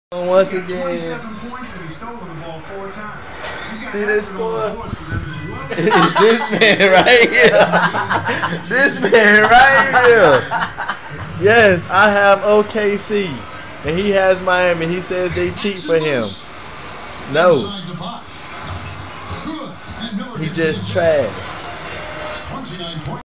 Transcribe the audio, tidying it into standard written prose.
Once again, 27 points and he stole the ball 4 times. see this score? It's this man right here. This man right here. Yes, I have OKC, and he has Miami. He says they cheat for him. No, he just trash.